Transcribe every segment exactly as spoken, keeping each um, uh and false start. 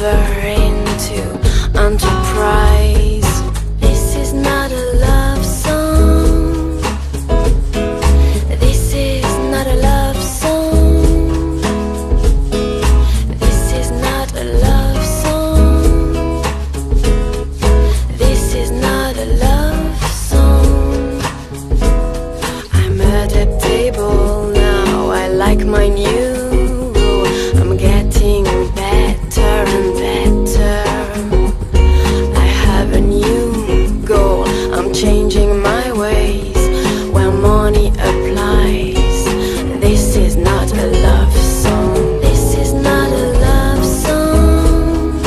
over into enterprise. This is not a love song. This is not a love song. This is not a love song. This is not a love song. I'm adaptable now, I like my new role. I'm getting better and better. I have a new goal, I'm changing my ways where money applies. This is not a love song. This is not a love song.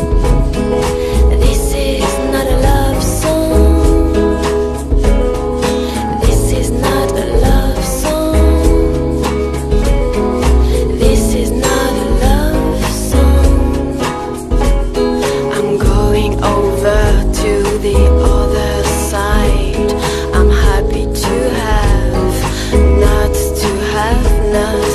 This is not a love song. This is not a love song. This is not a love song. I'm going over to the other side. I'm happy to have, not to have nothing.